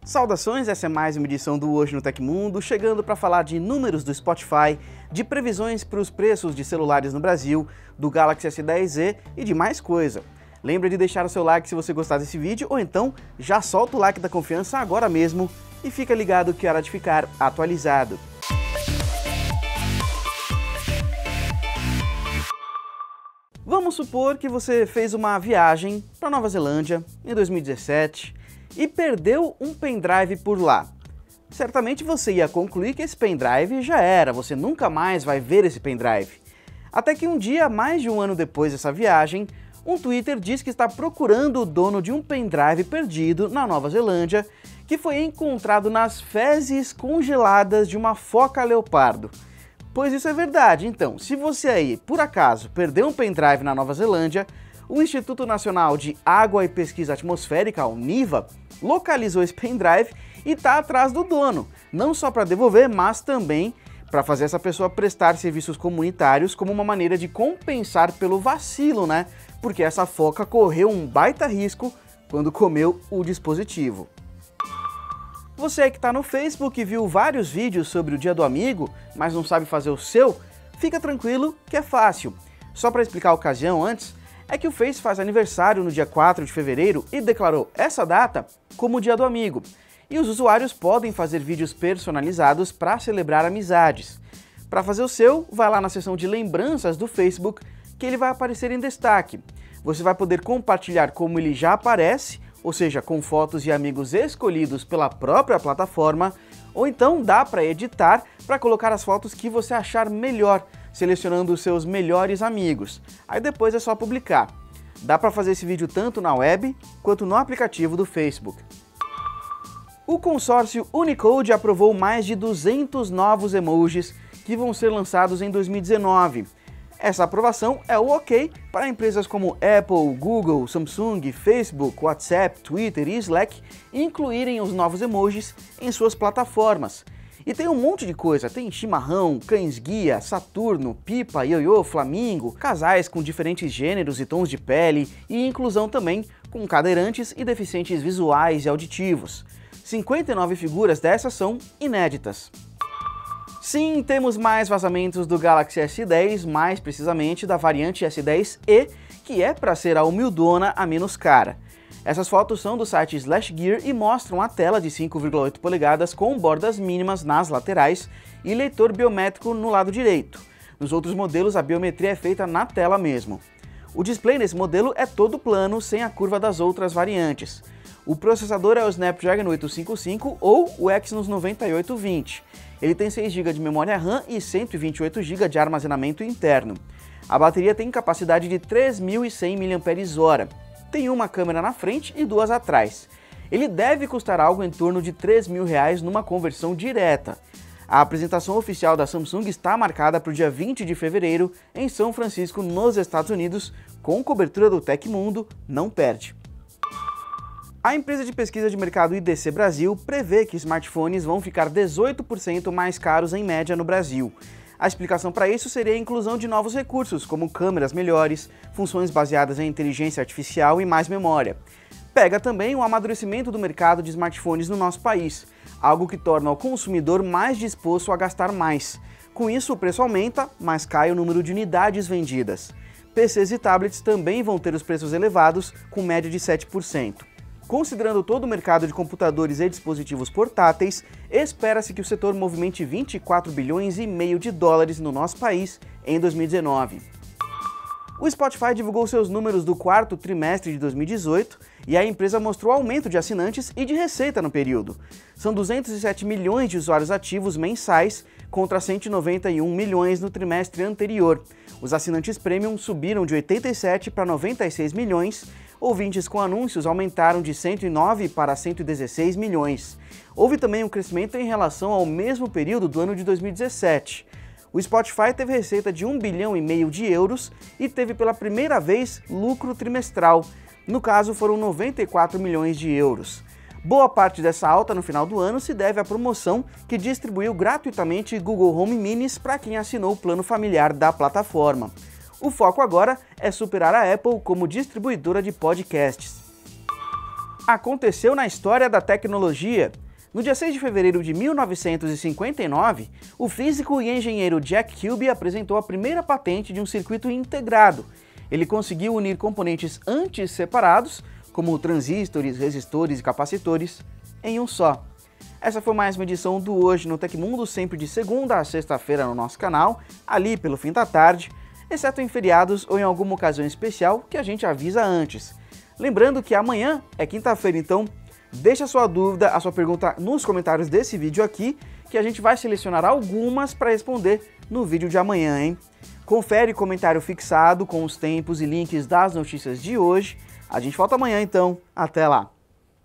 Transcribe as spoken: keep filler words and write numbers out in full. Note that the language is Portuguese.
Saudações, essa é mais uma edição do Hoje no Tecmundo, chegando para falar de números do Spotify, de previsões para os preços de celulares no Brasil, do Galaxy S dez e e de mais coisa. Lembra de deixar o seu like se você gostar desse vídeo, ou então já solta o like da confiança agora mesmo e fica ligado que é hora de ficar atualizado. Vamos supor que você fez uma viagem para Nova Zelândia em dois mil e dezessete e perdeu um pendrive por lá. Certamente você ia concluir que esse pendrive já era, você nunca mais vai ver esse pendrive. Até que um dia, mais de um ano depois dessa viagem, um Twitter diz que está procurando o dono de um pendrive perdido na Nova Zelândia, que foi encontrado nas fezes congeladas de uma foca leopardo. Pois isso é verdade, então, se você aí, por acaso, perdeu um pendrive na Nova Zelândia, o Instituto Nacional de Água e Pesquisa Atmosférica, o NIVA, localizou esse pendrive e está atrás do dono, não só para devolver, mas também para fazer essa pessoa prestar serviços comunitários como uma maneira de compensar pelo vacilo, né? Porque essa foca correu um baita risco quando comeu o dispositivo. Você que está no Facebook e viu vários vídeos sobre o Dia do Amigo, mas não sabe fazer o seu, fica tranquilo que é fácil. Só para explicar a ocasião antes, é que o Face faz aniversário no dia quatro de fevereiro e declarou essa data como o Dia do Amigo. E os usuários podem fazer vídeos personalizados para celebrar amizades. Para fazer o seu, vai lá na seção de lembranças do Facebook que ele vai aparecer em destaque. Você vai poder compartilhar como ele já aparece, ou seja, com fotos de amigos escolhidos pela própria plataforma, ou então dá para editar para colocar as fotos que você achar melhor, selecionando os seus melhores amigos. Aí depois é só publicar. Dá para fazer esse vídeo tanto na web quanto no aplicativo do Facebook. O consórcio Unicode aprovou mais de duzentos novos emojis que vão ser lançados em dois mil e dezenove. Essa aprovação é o ok para empresas como Apple, Google, Samsung, Facebook, WhatsApp, Twitter e Slack incluírem os novos emojis em suas plataformas. E tem um monte de coisa, tem chimarrão, cães-guia, Saturno, pipa, ioiô, flamingo, casais com diferentes gêneros e tons de pele e inclusão também com cadeirantes e deficientes visuais e auditivos. cinquenta e nove figuras dessas são inéditas. Sim, temos mais vazamentos do Galaxy S dez, mais precisamente da variante S dez e, que é para ser a humildona a menos cara. Essas fotos são do site Slash Gear e mostram a tela de cinco vírgula oito polegadas com bordas mínimas nas laterais e leitor biométrico no lado direito. Nos outros modelos a biometria é feita na tela mesmo. O display nesse modelo é todo plano, sem a curva das outras variantes. O processador é o Snapdragon oitocentos e cinquenta e cinco ou o Exynos noventa e oito vinte. Ele tem seis gigas de memória RAM e cento e vinte e oito gigas de armazenamento interno. A bateria tem capacidade de três mil e cem miliampères-hora. Tem uma câmera na frente e duas atrás. Ele deve custar algo em torno de três mil reais numa conversão direta. A apresentação oficial da Samsung está marcada para o dia vinte de fevereiro em São Francisco, nos Estados Unidos, com cobertura do Tecmundo, não perde. A empresa de pesquisa de mercado I D C Brasil prevê que smartphones vão ficar dezoito por cento mais caros em média no Brasil. A explicação para isso seria a inclusão de novos recursos, como câmeras melhores, funções baseadas em inteligência artificial e mais memória. Pega também o amadurecimento do mercado de smartphones no nosso país, algo que torna o consumidor mais disposto a gastar mais. Com isso, o preço aumenta, mas cai o número de unidades vendidas. P Cs e tablets também vão ter os preços elevados, com média de sete por cento. Considerando todo o mercado de computadores e dispositivos portáteis, espera-se que o setor movimente vinte e quatro bilhões e meio de dólares no nosso país em dois mil e dezenove. O Spotify divulgou seus números do quarto trimestre de dois mil e dezoito e a empresa mostrou aumento de assinantes e de receita no período. São duzentos e sete milhões de usuários ativos mensais contra cento e noventa e um milhões no trimestre anterior. Os assinantes premium subiram de oitenta e sete para noventa e seis milhões, ouvintes com anúncios aumentaram de cento e nove para cento e dezesseis milhões. Houve também um crescimento em relação ao mesmo período do ano de dois mil e dezessete. O Spotify teve receita de um bilhão e meio de euros e teve pela primeira vez lucro trimestral. No caso, foram noventa e quatro milhões de euros. Boa parte dessa alta no final do ano se deve à promoção que distribuiu gratuitamente Google Home Minis para quem assinou o plano familiar da plataforma. O foco agora é superar a Apple como distribuidora de podcasts. aconteceu na história da tecnologia. No dia seis de fevereiro de mil novecentos e cinquenta e nove, o físico e engenheiro Jack Kilby apresentou a primeira patente de um circuito integrado. Ele conseguiu unir componentes antes separados, como transistores, resistores e capacitores, em um só. Essa foi mais uma edição do Hoje no Tecmundo, sempre de segunda a sexta-feira no nosso canal, ali pelo fim da tarde, exceto em feriados ou em alguma ocasião especial que a gente avisa antes. Lembrando que amanhã é quinta-feira, então deixa a sua dúvida, a sua pergunta nos comentários desse vídeo aqui, que a gente vai selecionar algumas para responder no vídeo de amanhã, hein? Confere o comentário fixado com os tempos e links das notícias de hoje. A gente volta amanhã, então. Até lá!